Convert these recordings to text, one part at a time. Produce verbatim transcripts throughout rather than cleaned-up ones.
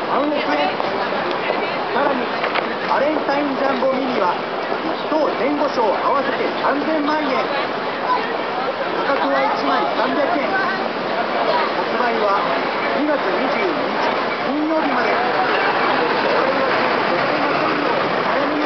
さんおくえん。さらにバレンタインジャンボミニはいっ等前後賞合わせてさんぜんまんえん。価格はいちまいさんびゃくえん。発売はにがつにじゅうににち金曜日まで。早めに。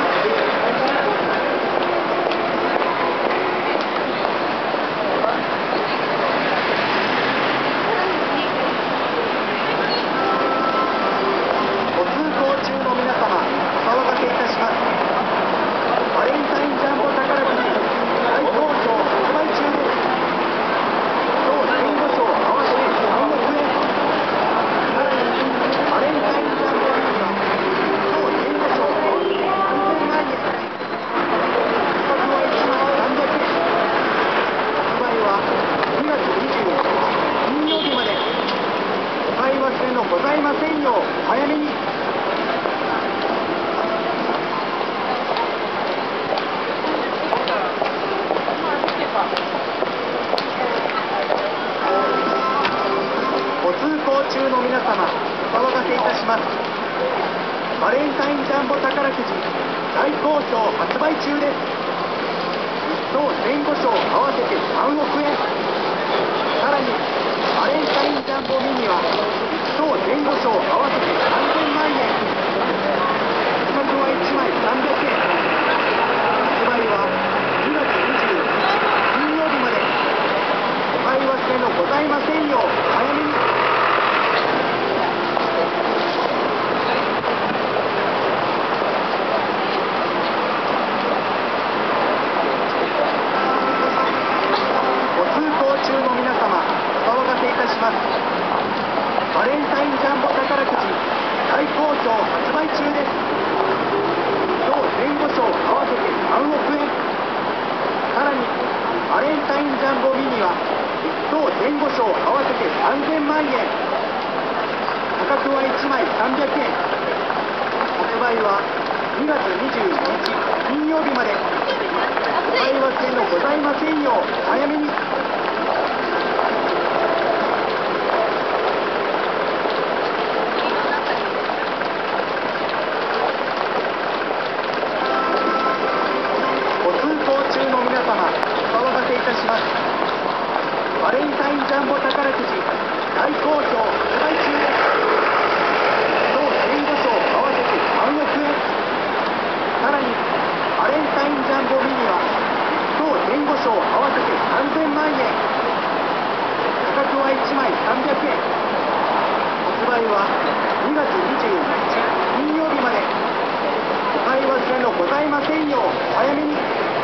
ご通行中の皆様、お騒がせいたします。バレンタインジャンボ宝くじ大好評発売中です。当前後賞合わせてさんおくえん。さらにバレンタインジャンボミニは当前後賞合わせてさんぜんまんえん。価格はいちまいさんびゃくえん。発売はにがつにじゅうににち金曜日まで。お買い忘れのございませんよう早めに。ご通行中の皆様、お騒がせいたします。バレンタインジャンボ宝くじ大好評発売中です。いっ等前後賞合わせてさんおくえん。さらにバレンタインジャンボミニはいっ等前後賞合わせてさんぜんまんえん。価格はいちまいさんびゃくえん。発売はにがつにじゅうににち金曜日まで。お買い忘れのございませんよう早めに。ご通行中の皆様、お騒がせいたします。バレンタインジャンボ宝くじ大好評発売中です。当前後賞合わせてさんおくえん。さらにバレンタインジャンボミニはいっ等前後賞合わせてさんぜんまんえん。価格はいちまいさんびゃくえん。発売はにがつにじゅうににち金曜日まで。お買い忘れのございませんよう早めに。ご通行中の皆様、お騒がせいたします。バレンタインジャンボ宝くじ大好評発売中です。当前後賞合わせてさんおくえん。さらにバレンタインジャンボミニはいっ等前後賞合わせてさんぜんまんえん。価格はいちまいさんびゃくえん。発売はにがつにじゅうににち金曜日まで。お買い忘れのございませんよう早めに。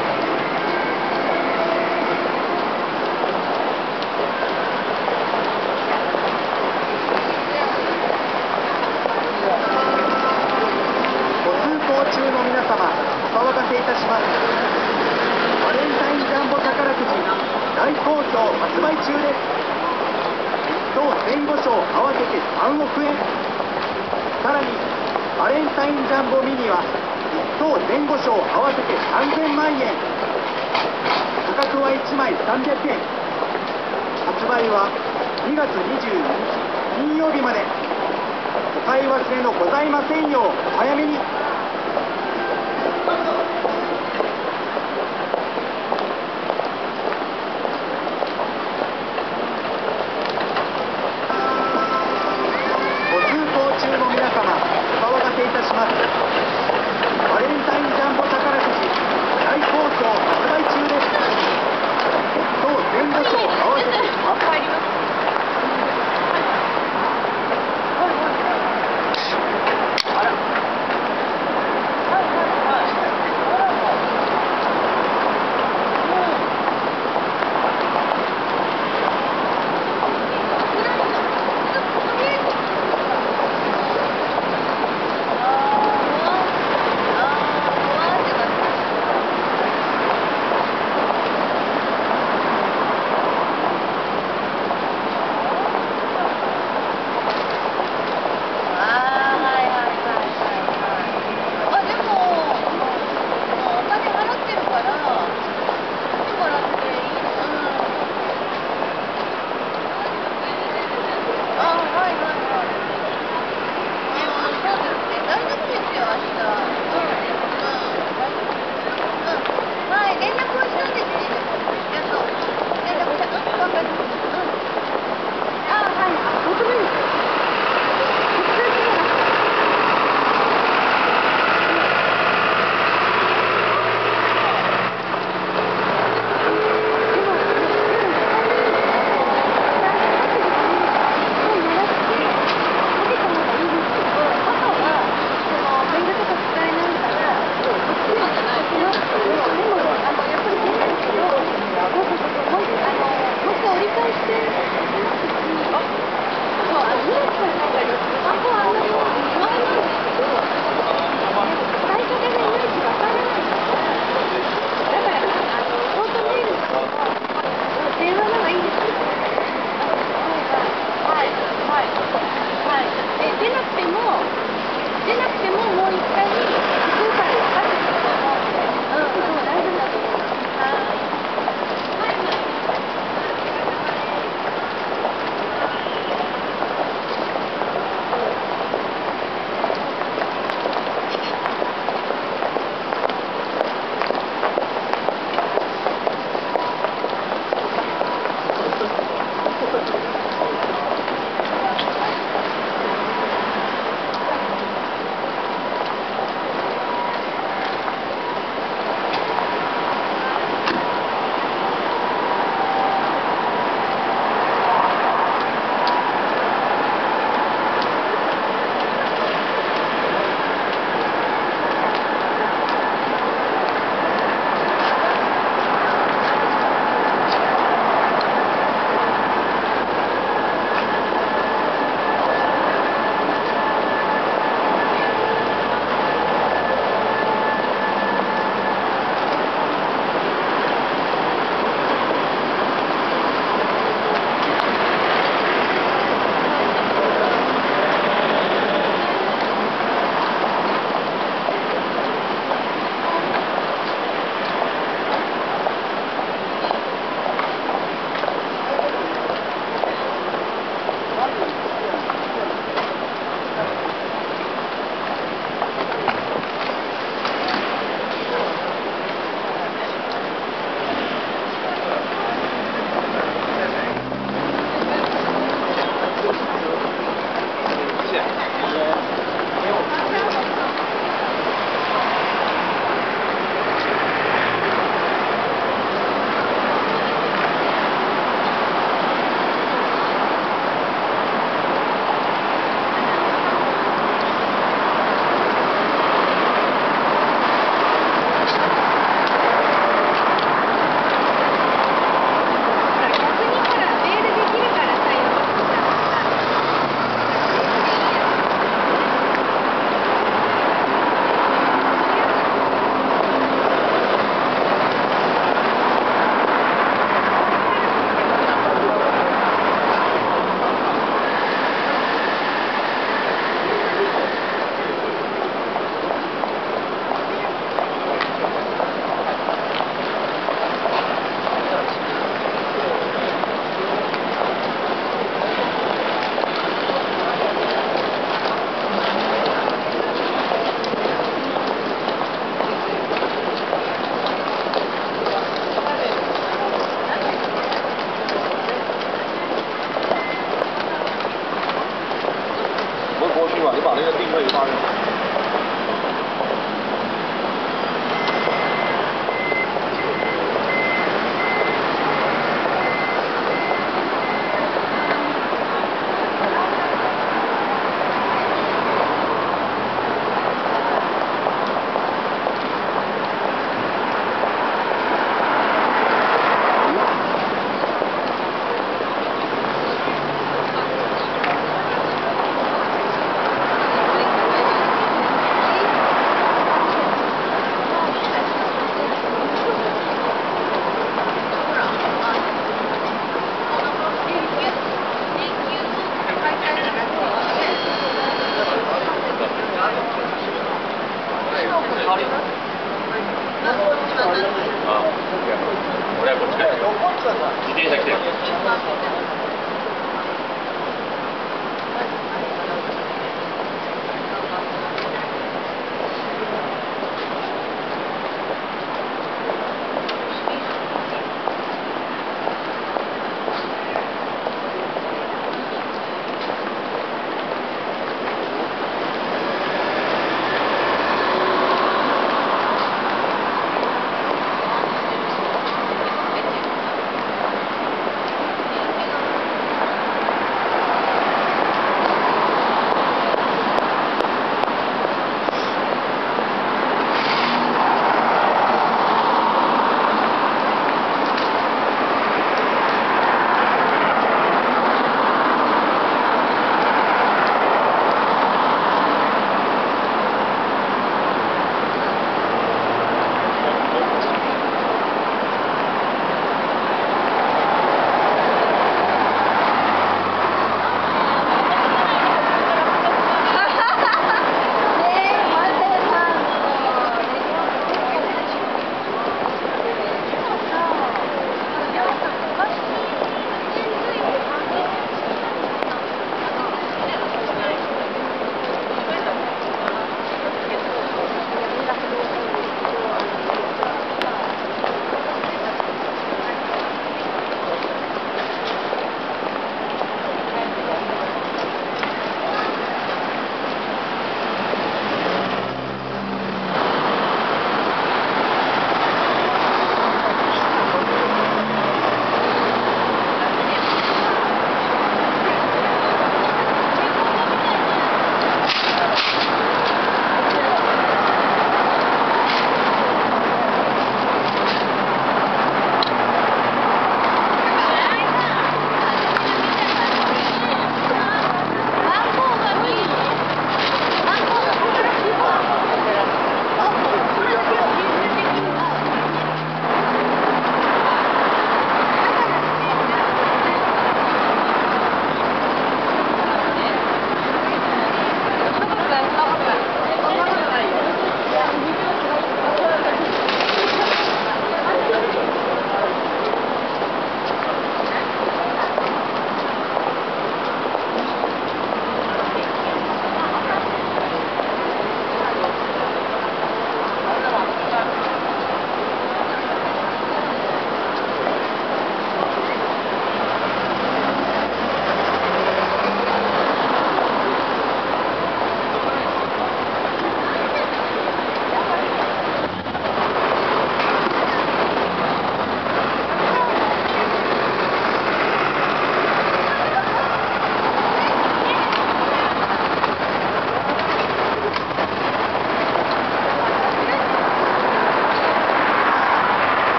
中の皆様、お騒がせいたします。バレンタインジャンボ宝くじ大好評発売中です。いっ等前後賞合わせてさんおくえん。さらにバレンタインジャンボミニはいっ等前後賞合わせてさんぜんまんえん。価格はいちまいさんびゃくえん。発売はにがつにじゅうににち金曜日まで。お買い忘れのございませんよう早めに。いたします。バレンタインジャンボ宝くじ大好評発売中です。当前後賞合わせて入ります。 出なくても出なくてももう一回向こうから分かってくると思うんで、うんうん、大丈夫だと思います。 过去吧，你把那个定位发给我。